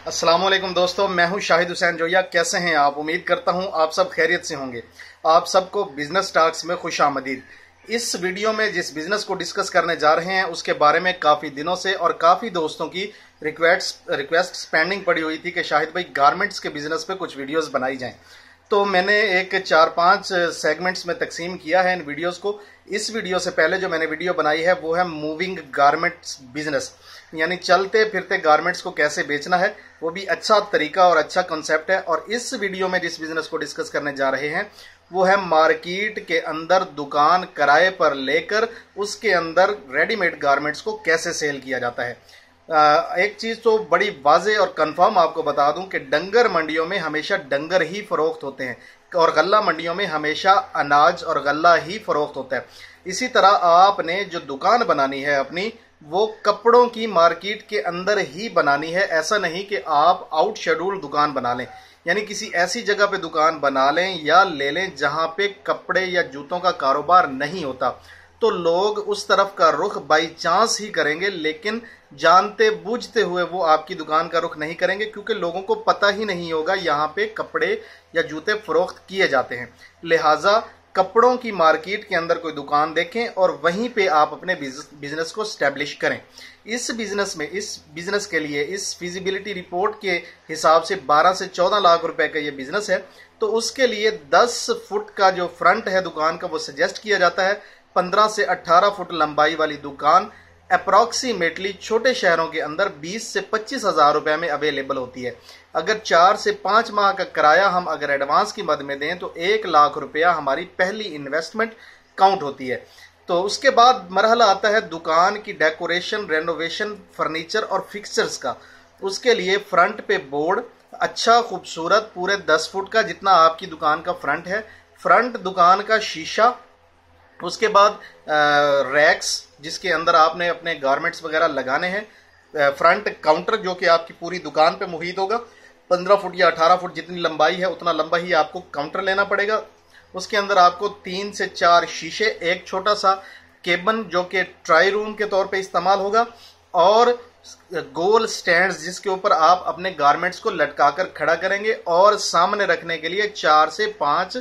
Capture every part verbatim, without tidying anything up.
अस्सलाम वालेकुम दोस्तों, मैं हूं शाहिद हुसैन जोया। कैसे हैं आप? उम्मीद करता हूं आप सब खैरियत से होंगे। आप सबको बिजनेस टॉक्स में खुश आमदीद। इस वीडियो में जिस बिजनेस को डिस्कस करने जा रहे हैं उसके बारे में काफ़ी दिनों से और काफ़ी दोस्तों की रिक्वेस्ट रिक्वेस्ट पेंडिंग पड़ी हुई थी कि शाहिद भाई गारमेंट्स के बिजनेस पे कुछ वीडियोस बनाई जाएं। तो मैंने एक चार पांच सेगमेंट्स में तकसीम किया है इन वीडियोस को। इस वीडियो से पहले जो मैंने वीडियो बनाई है वो है मूविंग गारमेंट्स बिजनेस, यानी चलते फिरते गारमेंट्स को कैसे बेचना है। वो भी अच्छा तरीका और अच्छा कॉन्सेप्ट है। और इस वीडियो में जिस बिजनेस को डिस्कस करने जा रहे हैं वो है मार्केट के अंदर दुकान किराए पर लेकर उसके अंदर रेडीमेड गारमेंट्स को कैसे सेल किया जाता है। एक चीज तो बड़ी वाजे और कंफर्म आपको बता दूं कि डंगर मंडियों में हमेशा डंगर ही फरोख्त होते हैं और गल्ला मंडियों में हमेशा अनाज और गल्ला ही फरोख्त होता है। इसी तरह आपने जो दुकान बनानी है अपनी, वो कपड़ों की मार्केट के अंदर ही बनानी है। ऐसा नहीं कि आप आउट शेड्यूल दुकान बना लें, यानी किसी ऐसी जगह पे दुकान बना लें या ले लें जहां पे कपड़े या जूतों का कारोबार नहीं होता। तो लोग उस तरफ का रुख बाई चांस ही करेंगे, लेकिन जानते बूझते हुए वो आपकी दुकान का रुख नहीं करेंगे, क्योंकि लोगों को पता ही नहीं होगा यहाँ पे कपड़े या जूते फरोख्त किए जाते हैं। लिहाजा कपड़ों की मार्केट के अंदर कोई दुकान देखें और वहीं पे आप अपने बिजनेस को स्टैब्लिश करें। इस बिजनेस में इस बिजनेस के लिए इस फिजिबिलिटी रिपोर्ट के हिसाब से बारह से चौदह लाख रुपए का ये बिजनेस है। तो उसके लिए दस फुट का जो फ्रंट है दुकान का वो सजेस्ट किया जाता है। पंद्रह से अठारह फुट लंबाई वाली दुकान अप्रॉक्सीमेटली छोटे शहरों के अंदर बीस से पच्चीस हजार रुपए में अवेलेबल होती है। अगर चार से पांच माह का किराया हम अगर एडवांस की मद में दें तो एक लाख रुपया हमारी पहली इन्वेस्टमेंट काउंट होती है। तो उसके बाद मरहला आता है दुकान की डेकोरेशन, रेनोवेशन, फर्नीचर और फिक्सचर्स का। उसके लिए फ्रंट पे बोर्ड अच्छा खूबसूरत पूरे दस फुट का, जितना आपकी दुकान का फ्रंट है, फ्रंट दुकान का शीशा। उसके बाद रैक्स जिसके अंदर आपने अपने गारमेंट्स वगैरह लगाने हैं। फ्रंट काउंटर जो कि आपकी पूरी दुकान पे मुहित होगा। पंद्रह फुट या अठारह फुट जितनी लंबाई है उतना लंबा ही आपको काउंटर लेना पड़ेगा। उसके अंदर आपको तीन से चार शीशे, एक छोटा सा केबन जो कि ट्राई रूम के तौर पे इस्तेमाल होगा, और गोल स्टैंड्स जिसके ऊपर आप अपने गारमेंट्स को लटकाकर खड़ा करेंगे, और सामने रखने के लिए चार से पांच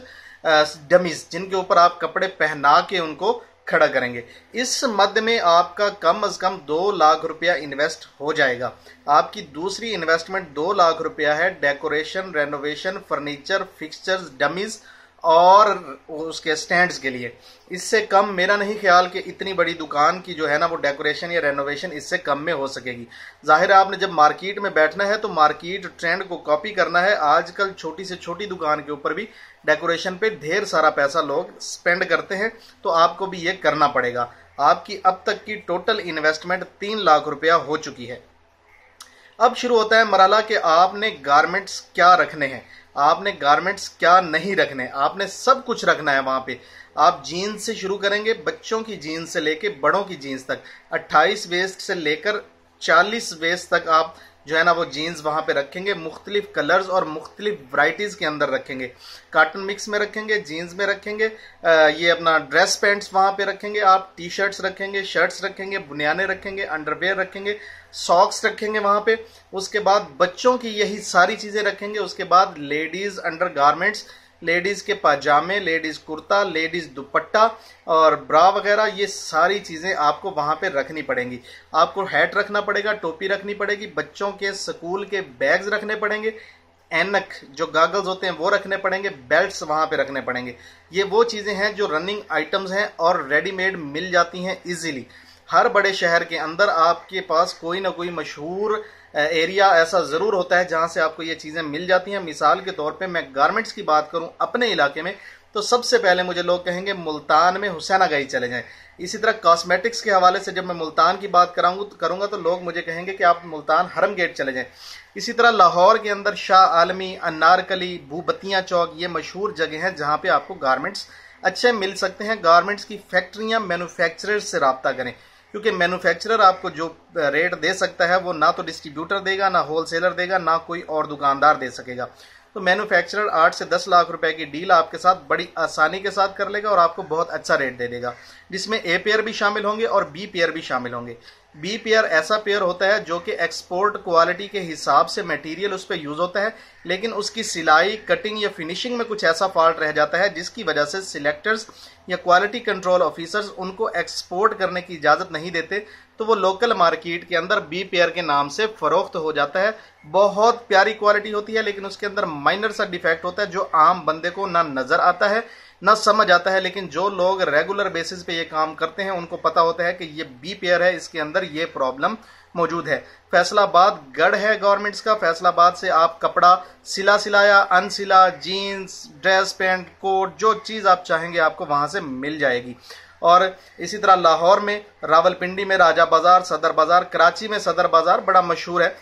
डमीज जिनके ऊपर आप कपड़े पहना के उनको खड़ा करेंगे। इस मद में आपका कम अज कम दो लाख रुपया इन्वेस्ट हो जाएगा। आपकी दूसरी इन्वेस्टमेंट दो लाख रुपया है decoration, renovation, furniture, fixtures, dummies और उसके स्टैंड्स के लिए। इससे कम मेरा नहीं ख्याल कि इतनी बड़ी दुकान की जो है ना वो डेकोरेशन या रेनोवेशन इससे कम में हो सकेगी। जाहिर है आपने जब मार्केट में बैठना है तो मार्केट ट्रेंड को कॉपी करना है। आजकल छोटी से छोटी दुकान के ऊपर भी डेकोरेशन पे ढेर सारा पैसा लोग स्पेंड करते हैं, तो आपको भी ये करना पड़ेगा। आपकी अब तक की टोटल इन्वेस्टमेंट तीन लाख रुपया हो चुकी है। अब शुरू होता है मरहला कि आपने गारमेंट्स क्या रखने हैं, आपने गारमेंट्स क्या नहीं रखने। आपने सब कुछ रखना है वहां पे। आप जीन्स से शुरू करेंगे, बच्चों की जीन्स से लेके बड़ों की जीन्स तक, अट्ठाईस वेस्ट से लेकर चालीस वेस्ट तक आप जो है ना वो जीन्स वहां पे रखेंगे। मुख्तलिफ कलर्स और मुख्तलिफ वैरायटीज के अंदर रखेंगे। कॉटन मिक्स में रखेंगे, जीन्स में रखेंगे, ये अपना ड्रेस पैंट्स वहां पे रखेंगे, आप टी शर्ट्स रखेंगे, शर्ट्स रखेंगे, बुनियाने रखेंगे, अंडरवेयर रखेंगे, सॉक्स रखेंगे वहां पे। उसके बाद बच्चों की यही सारी चीजें रखेंगे। उसके बाद लेडीज अंडर गारमेंट्स, लेडीज के पाजामे, लेडीज कुर्ता, लेडीज दुपट्टा और ब्रा वगैरह, ये सारी चीजें आपको वहां पे रखनी पड़ेंगी। आपको हैट रखना पड़ेगा, टोपी रखनी पड़ेगी, बच्चों के स्कूल के बैग्स रखने पड़ेंगे, एनक जो गॉगल्स होते हैं वो रखने पड़ेंगे, बेल्ट्स वहां पे रखने पड़ेंगे। ये वो चीजें हैं जो रनिंग आइटम्स हैं और रेडीमेड मिल जाती हैं इजीली। हर बड़े शहर के अंदर आपके पास कोई ना कोई मशहूर एरिया ऐसा जरूर होता है जहां से आपको ये चीजें मिल जाती हैं। मिसाल के तौर पे मैं गारमेंट्स की बात करूं अपने इलाके में तो सबसे पहले मुझे लोग कहेंगे मुल्तान में हुसैनागाई चले जाएं। इसी तरह कॉस्मेटिक्स के हवाले से जब मैं मुल्तान की बात कराऊंगा करूंगा तो लोग मुझे कहेंगे कि आप मुल्तान हरम गेट चले जाएं। इसी तरह लाहौर के अंदर शाह आलमी, अनारकली, भूबतिया चौक, ये मशहूर जगह हैं जहां पे आपको गारमेंट्स अच्छे मिल सकते हैं। गारमेंट्स की फैक्ट्रियां, मैन्युफैक्चरर्स से रब्ता करें, क्योंकि मैन्युफैक्चरर आपको जो रेट दे सकता है वो ना तो डिस्ट्रीब्यूटर देगा, ना होलसेलर देगा, ना कोई और दुकानदार दे सकेगा। तो मैन्युफैक्चरर आठ से दस लाख रुपए की डील आपके साथ बड़ी आसानी के साथ कर लेगा और आपको बहुत अच्छा रेट दे देगा, जिसमें ए पेयर भी शामिल होंगे और बी पेयर भी शामिल होंगे। बी पेयर ऐसा पेयर होता है जो कि एक्सपोर्ट क्वालिटी के हिसाब से मटेरियल उस पर यूज होता है, लेकिन उसकी सिलाई, कटिंग या फिनिशिंग में कुछ ऐसा फॉल्ट रह जाता है जिसकी वजह से सिलेक्टर्स या क्वालिटी कंट्रोल ऑफिसर्स उनको एक्सपोर्ट करने की इजाजत नहीं देते, तो वो लोकल मार्केट के अंदर बी पेयर के नाम से फरोख्त हो जाता है। बहुत प्यारी क्वालिटी होती है, लेकिन उसके अंदर माइनर सा डिफेक्ट होता है जो आम बंदे को ना नजर आता है ना समझ आता है, लेकिन जो लोग रेगुलर बेसिस पे ये काम करते हैं उनको पता होता है कि ये बी पेयर है, इसके अंदर ये प्रॉब्लम मौजूद है। फैसलाबाद गढ़ है गवर्नमेंट्स का, फैसलाबाद से आप कपड़ा सिला सिलाया, अनसिला, जीन्स, ड्रेस, पैंट, कोट, जो चीज आप चाहेंगे आपको वहां से मिल जाएगी। और इसी तरह लाहौर में, रावलपिंडी में राजा बाजार, सदर बाजार, कराची में सदर बाजार बड़ा मशहूर है।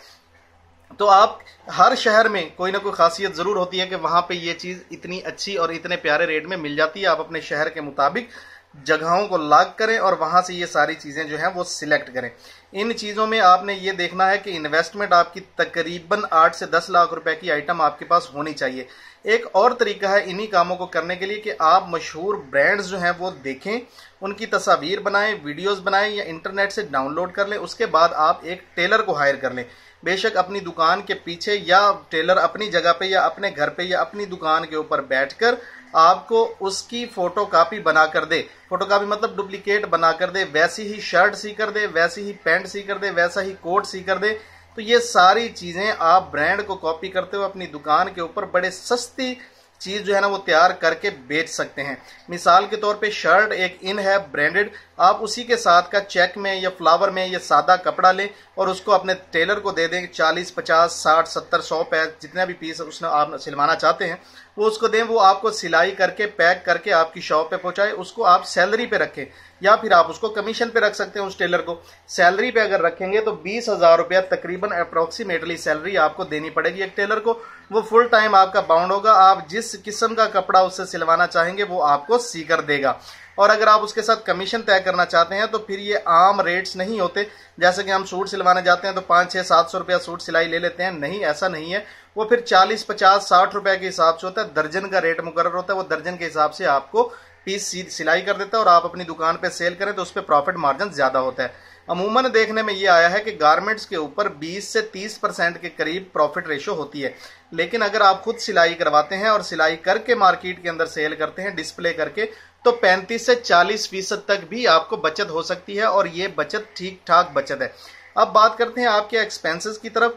तो आप हर शहर में कोई ना कोई खासियत जरूर होती है कि वहां पे ये चीज इतनी अच्छी और इतने प्यारे रेट में मिल जाती है। आप अपने शहर के मुताबिक जगहों को लॉक करें और वहां से ये सारी चीजें जो हैं वो सिलेक्ट करें। इन चीजों में आपने ये देखना है कि इन्वेस्टमेंट आपकी तकरीबन आठ से दस लाख रुपए की आइटम आपके पास होनी चाहिए। एक और तरीका है इन्हीं कामों को करने के लिए कि आप मशहूर ब्रांड्स जो हैं वो देखें, उनकी तस्वीर बनाएं, वीडियोस बनाएं या इंटरनेट से डाउनलोड कर लें। उसके बाद आप एक टेलर को हायर कर लें। बेशक अपनी दुकान के पीछे या टेलर अपनी जगह पे या अपने घर पे या अपनी दुकान के ऊपर बैठकर आपको उसकी फोटो कॉपी बना कर दे। फोटो कॉपी मतलब डुप्लीकेट बना कर दे, वैसी ही शर्ट सी कर दे, वैसी ही पैंट सी कर दे, वैसा ही कोट सी कर दे। तो ये सारी चीजें आप ब्रांड को कॉपी करते हुए अपनी दुकान के ऊपर बड़े सस्ती चीज जो है ना वो तैयार करके बेच सकते हैं। मिसाल के तौर पे शर्ट एक इन है ब्रांडेड, आप उसी के साथ का चेक में या फ्लावर में या सादा कपड़ा लें और उसको अपने टेलर को दे दें। चालीस, पचास, साठ, सत्तर, सौ पैस जितने भी पीस उसने आप सिलवाना चाहते हैं वो उसको दें, वो आपको सिलाई करके पैक करके आपकी शॉप पे पहुंचाए। उसको आप सैलरी पे रखें या फिर आप उसको कमीशन पे रख सकते हैं। उस टेलर को सैलरी पे अगर रखेंगे तो बीस हजार रुपया तकरीबन अप्रोक्सीमेटली सैलरी आपको देनी पड़ेगी एक टेलर को। वो फुल टाइम आपका बाउंड होगा, आप जिस किस्म का कपड़ा उससे सिलवाना चाहेंगे वो आपको सीकर देगा। और अगर आप उसके साथ कमीशन तय करना चाहते हैं तो फिर ये आम रेट्स नहीं होते, जैसे कि हम सूट सिलवाने जाते हैं तो पाँच छः सात सौ रुपया सूट सिलाई ले लेते हैं। नहीं, ऐसा नहीं है। वो फिर चालीस, पचास, साठ रुपए के हिसाब से होता है। दर्जन का रेट मुकर्रर होता है, वो दर्जन के हिसाब से आपको पीस सिलाई कर देता है और आप अपनी दुकान पे सेल करें तो उस पर प्रॉफिट मार्जिन ज्यादा होता है। अमूमन देखने में ये आया है कि गारमेंट्स के ऊपर बीस से तीस परसेंट के करीब प्रॉफिट रेशो होती है, लेकिन अगर आप खुद सिलाई करवाते हैं और सिलाई करके मार्केट के अंदर सेल करते हैं डिस्प्ले करके, तो पैंतीस से चालीस फीसद तक भी आपको बचत हो सकती है और ये बचत ठीक ठाक बचत है। अब बात करते हैं आपके एक्सपेंसेस की तरफ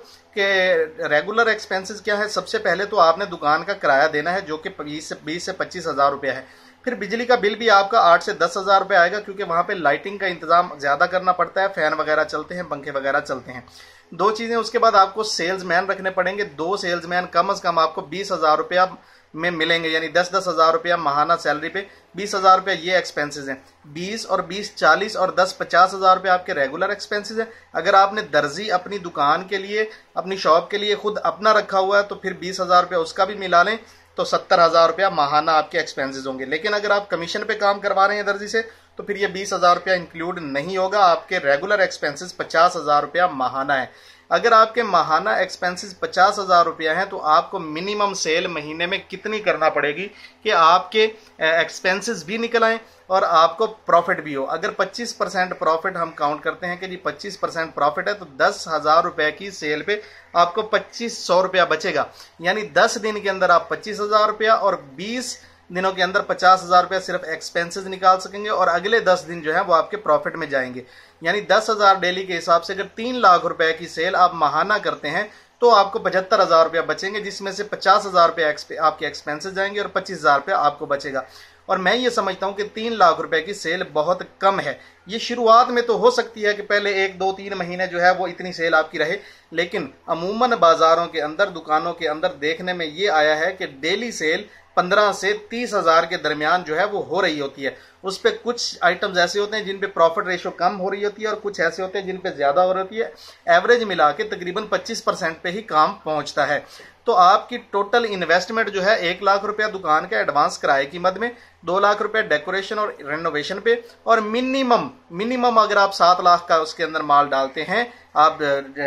कि रेगुलर एक्सपेंसेस क्या है। सबसे पहले तो आपने दुकान का किराया देना है जो कि बीस से बीस से पच्चीस हजार रुपया है। फिर बिजली का बिल भी आपका आठ से दस हजार रुपये आएगा, क्योंकि वहां पे लाइटिंग का इंतजाम ज्यादा करना पड़ता है, फैन वगैरह चलते हैं, पंखे वगैरह चलते हैं। दो चीजें, उसके बाद आपको सेल्समैन रखने पड़ेंगे। दो सेल्समैन कम अज कम आपको बीस हजार रुपया में मिलेंगे, यानी दस दस हजार रुपया महाना सैलरी पे। बीस हजार रुपया ये एक्सपेंसेस हैं। बीस और बीस चालीस और दस पचास हजार रुपया आपके रेगुलर एक्सपेंसेस हैं। अगर आपने दर्जी अपनी दुकान के लिए, अपनी शॉप के लिए खुद अपना रखा हुआ है तो फिर बीस हजार रुपया उसका भी मिला लें तो सत्तर हजार रुपया महाना आपके एक्सपेंसेस होंगे। लेकिन अगर आप कमीशन पे काम करवा रहे हैं दर्जी से तो फिर ये बीस हजार रुपया इंक्लूड नहीं होगा। आपके रेगुलर एक्सपेंसेस पचास हजार रुपया महाना है। अगर आपके महाना एक्सपेंसेस पचास हजार रुपया है तो आपको मिनिमम सेल महीने में कितनी करना पड़ेगी कि आपके एक्सपेंसेस भी निकल आए और आपको प्रॉफिट भी हो। अगर पच्चीस परसेंट प्रॉफिट हम काउंट करते हैं कि जी पच्चीस परसेंट प्रॉफिट है तो दस हजार रुपए की सेल पे आपको पच्चीस सौ रुपया बचेगा। यानी दस दिन के अंदर आप पच्चीस हजार रुपया और बीस दिनों के अंदर पचास हजार रुपया सिर्फ एक्सपेंसेस निकाल सकेंगे और अगले दस दिन जो है वो आपके प्रॉफिट में जाएंगे। यानी दस हजार डेली के हिसाब से अगर तीन लाख रुपए की सेल आप महाना करते हैं तो आपको पचहत्तर हजार रुपया बचेंगे, जिसमें से पचास हजार रुपया आपके एक्सपेंसेस जाएंगे और पच्चीस हजार रुपया आपको बचेगा। और मैं ये समझता हूं कि तीन लाख रुपए की सेल बहुत कम है। ये शुरुआत में तो हो सकती है कि पहले एक दो तीन महीने जो है वो इतनी सेल आपकी रहे, लेकिन अमूमन बाजारों के अंदर, दुकानों के अंदर देखने में ये आया है कि डेली सेल पंद्रह से तीस हजार के दरमियान जो है वो हो रही होती है। उस पे कुछ आइटम्स ऐसे होते हैं जिन पे प्रॉफिट रेशो कम हो रही होती है और कुछ ऐसे होते हैं जिन पे ज्यादा हो रही होती है। एवरेज मिला के तकरीबन पच्चीस परसेंट पे ही काम पहुंचता है। तो आपकी टोटल इन्वेस्टमेंट जो है एक लाख रुपया दुकान के एडवांस किराए की मद में, दो लाख रुपए डेकोरेशन और रेनोवेशन पे, और मिनिमम मिनिमम अगर आप सात लाख का उसके अंदर माल डालते हैं, आप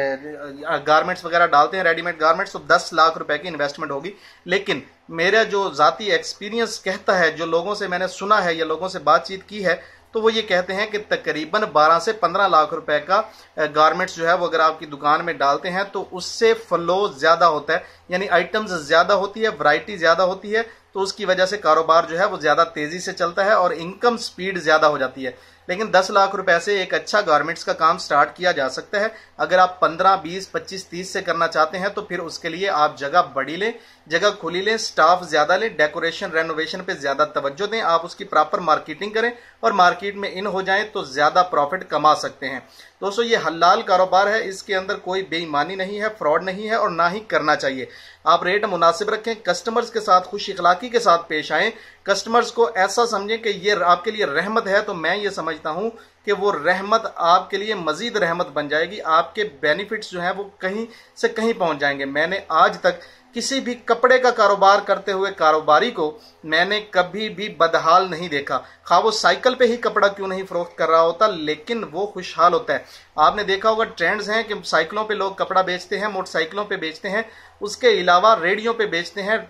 गारमेंट्स वगैरह डालते हैं, रेडीमेड गारमेंट्स, तो दस लाख रुपए की इन्वेस्टमेंट होगी। लेकिन मेरा जो जाती एक्सपीरियंस कहता है, जो लोगों से मैंने सुना है या लोगों से बातचीत की है, तो वो ये कहते हैं कि तकरीबन बारह से पंद्रह लाख रुपए का गारमेंट्स जो है वो अगर आपकी दुकान में डालते हैं तो उससे फ्लो ज्यादा होता है, यानी आइटम्स ज्यादा होती है, वैरायटी ज्यादा होती है, तो उसकी वजह से कारोबार जो है वो ज्यादा तेजी से चलता है और इनकम स्पीड ज्यादा हो जाती है। लेकिन दस लाख रुपए से एक अच्छा गारमेंट्स का काम स्टार्ट किया जा सकता है। अगर आप पंद्रह, बीस, पच्चीस, तीस से करना चाहते हैं तो फिर उसके लिए आप जगह बड़ी लें, जगह खुली लें, स्टाफ ज्यादा लें, डेकोरेशन रेनोवेशन पे ज्यादा तवज्जो दें, आप उसकी प्रॉपर मार्केटिंग करें और मार्केट में इन हो जाएं तो ज्यादा प्रॉफिट कमा सकते हैं। दोस्तों ये हलाल कारोबार है, इसके अंदर कोई बेईमानी नहीं है, फ्रॉड नहीं है और ना ही करना चाहिए। आप रेट मुनासिब रखें, कस्टमर्स के साथ खुश इखलाकी के साथ पेश आएं, कस्टमर्स को ऐसा समझें कि ये आपके लिए रहमत है, तो मैं ये समझता हूं कि वो रहमत आपके लिए मजीद रहमत बन जाएगी, आपके बेनिफिट्स जो हैं वो कहीं से कहीं पहुंच जाएंगे। मैंने आज तक किसी भी कपड़े का कारोबार करते हुए कारोबारी को मैंने कभी भी बदहाल नहीं देखा, खा वो साइकिल पे ही कपड़ा क्यों नहीं फरोख्त कर रहा होता, लेकिन वो खुशहाल होता है। आपने देखा होगा ट्रेंड्स हैं कि साइकिलों पे लोग कपड़ा बेचते हैं, मोटरसाइकिलों पे बेचते हैं, उसके अलावा रेडियो पे बेचते हैं,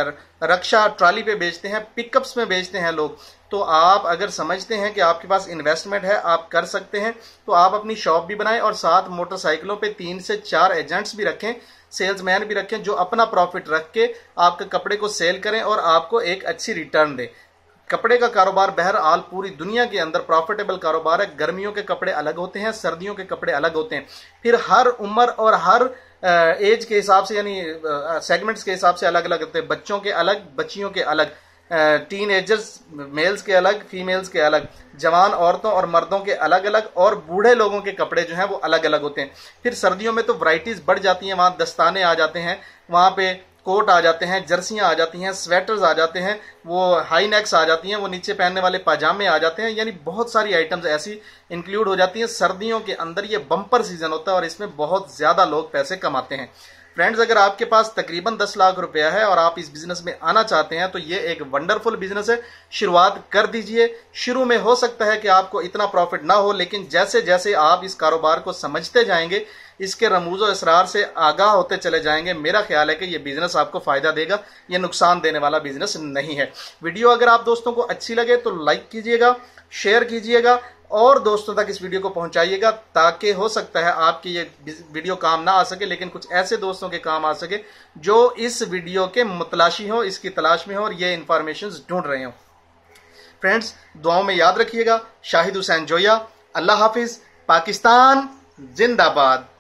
रक्षा ट्रॉली पे बेचते हैं, पिकअप्स में बेचते हैं लोग। तो आप अगर समझते हैं कि आपके पास इन्वेस्टमेंट है, आप कर सकते हैं, तो आप अपनी शॉप भी बनाएं और साथ मोटरसाइकिलों पे तीन से चार एजेंट्स भी रखें, सेल्समैन भी रखें, जो अपना प्रॉफिट रख के आपके कपड़े को सेल करें और आपको एक अच्छी रिटर्न दें। कपड़े का कारोबार बहरहाल पूरी दुनिया के अंदर प्रॉफिटेबल कारोबार है। गर्मियों के कपड़े अलग होते हैं, सर्दियों के कपड़े अलग होते हैं, फिर हर उम्र और हर एज के हिसाब से यानी सेगमेंट्स के हिसाब से अलग अलग होते हैं। बच्चों के अलग, बच्चियों के अलग, टीन एजर्स मेल्स के अलग, फीमेल्स के अलग, जवान औरतों और मर्दों के अलग अलग, और बूढ़े लोगों के कपड़े जो हैं वो अलग अलग होते हैं। फिर सर्दियों में तो वैरायटीज बढ़ जाती हैं, वहां दस्ताने आ जाते हैं, वहां पे कोट आ जाते हैं, जर्सियां आ जाती हैं, स्वेटर्स आ जाते हैं, वो हाई नेक्स आ जाती हैं, वो नीचे पहनने वाले पाजामे आ जाते हैं, यानी बहुत सारी आइटम्स ऐसी इंक्लूड हो जाती हैं। सर्दियों के अंदर ये बम्पर सीजन होता है और इसमें बहुत ज्यादा लोग पैसे कमाते हैं। फ्रेंड्स, अगर आपके पास तकरीबन दस लाख रुपया है और आप इस बिजनेस में आना चाहते हैं तो ये एक वंडरफुल बिजनेस है, शुरुआत कर दीजिए। शुरू में हो सकता है कि आपको इतना प्रॉफिट ना हो, लेकिन जैसे जैसे आप इस कारोबार को समझते जाएंगे, इसके रमूज और इसरार से आगाह होते चले जाएंगे, मेरा ख्याल है कि ये बिजनेस आपको फायदा देगा, ये नुकसान देने वाला बिजनेस नहीं है। वीडियो अगर आप दोस्तों को अच्छी लगे तो लाइक कीजिएगा, शेयर कीजिएगा और दोस्तों तक इस वीडियो को पहुंचाइएगा, ताकि हो सकता है आपकी ये वीडियो काम ना आ सके लेकिन कुछ ऐसे दोस्तों के काम आ सके जो इस वीडियो के मुतलाशी हो, इसकी तलाश में हो और ये इंफॉर्मेशन ढूंढ रहे हो। फ्रेंड्स, दुआओं में याद रखिएगा। शाहिद हुसैन जोया, अल्लाह हाफिज, पाकिस्तान जिंदाबाद।